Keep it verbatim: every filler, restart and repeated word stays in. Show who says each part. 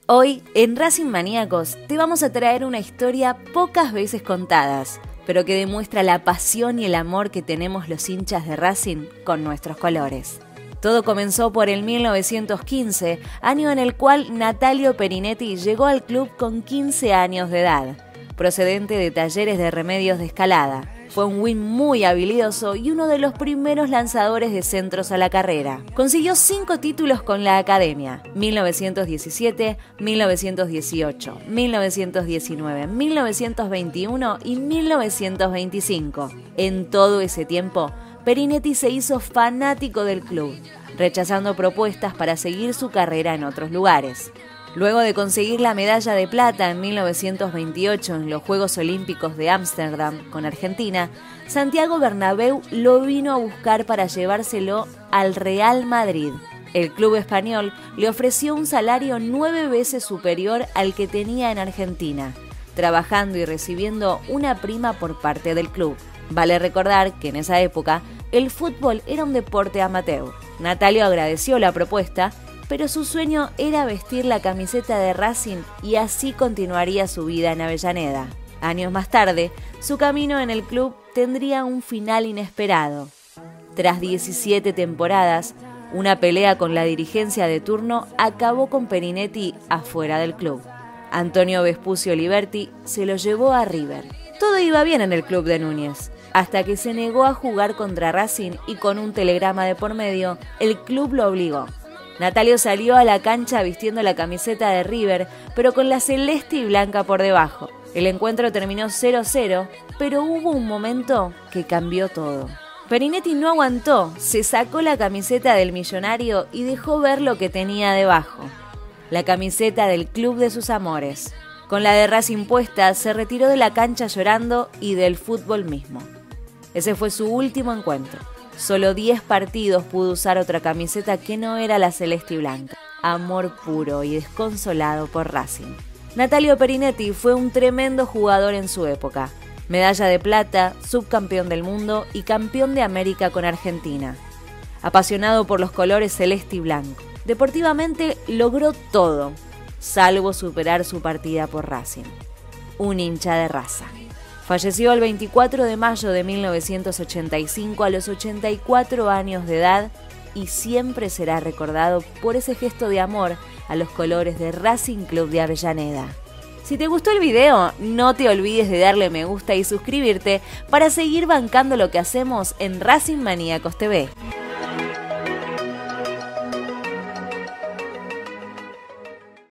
Speaker 1: Hoy, en Racing Maníacos, te vamos a traer una historia pocas veces contadas, pero que demuestra la pasión y el amor que tenemos los hinchas de Racing con nuestros colores. Todo comenzó por el mil novecientos quince, año en el cual Natalio Perinetti llegó al club con quince años de edad, procedente de Talleres de Remedios de Escalada. Fue un win muy habilidoso y uno de los primeros lanzadores de centros a la carrera. Consiguió cinco títulos con la academia: mil novecientos diecisiete, mil novecientos dieciocho, mil novecientos diecinueve, mil novecientos veintiuno y mil novecientos veinticinco. En todo ese tiempo, Perinetti se hizo fanático del club, rechazando propuestas para seguir su carrera en otros lugares. Luego de conseguir la medalla de plata en mil novecientos veintiocho en los Juegos Olímpicos de Ámsterdam con Argentina, Santiago Bernabéu lo vino a buscar para llevárselo al Real Madrid. El club español le ofreció un salario nueve veces superior al que tenía en Argentina, trabajando y recibiendo una prima por parte del club. Vale recordar que en esa época el fútbol era un deporte amateur. Natalio agradeció la propuesta, pero su sueño era vestir la camiseta de Racing y así continuaría su vida en Avellaneda. Años más tarde, su camino en el club tendría un final inesperado. Tras diecisiete temporadas, una pelea con la dirigencia de turno acabó con Perinetti afuera del club. Antonio Vespucio Liberti se lo llevó a River. Todo iba bien en el club de Núñez, hasta que se negó a jugar contra Racing y con un telegrama de por medio, el club lo obligó. Natalio salió a la cancha vistiendo la camiseta de River, pero con la celeste y blanca por debajo. El encuentro terminó cero cero, pero hubo un momento que cambió todo. Perinetti no aguantó, se sacó la camiseta del millonario y dejó ver lo que tenía debajo: la camiseta del club de sus amores. Con la de Racing puesta, se retiró de la cancha llorando y del fútbol mismo. Ese fue su último encuentro. Solo diez partidos pudo usar otra camiseta que no era la celeste y blanca. Amor puro y desconsolado por Racing. Natalio Perinetti fue un tremendo jugador en su época. Medalla de plata, subcampeón del mundo y campeón de América con Argentina. Apasionado por los colores celeste y blanco. Deportivamente logró todo, salvo superar su partida por Racing. Un hincha de raza. Falleció el veinticuatro de mayo de mil novecientos ochenta y cinco a los ochenta y cuatro años de edad y siempre será recordado por ese gesto de amor a los colores de Racing Club de Avellaneda. Si te gustó el video, no te olvides de darle me gusta y suscribirte para seguir bancando lo que hacemos en Racing Maníacos T V.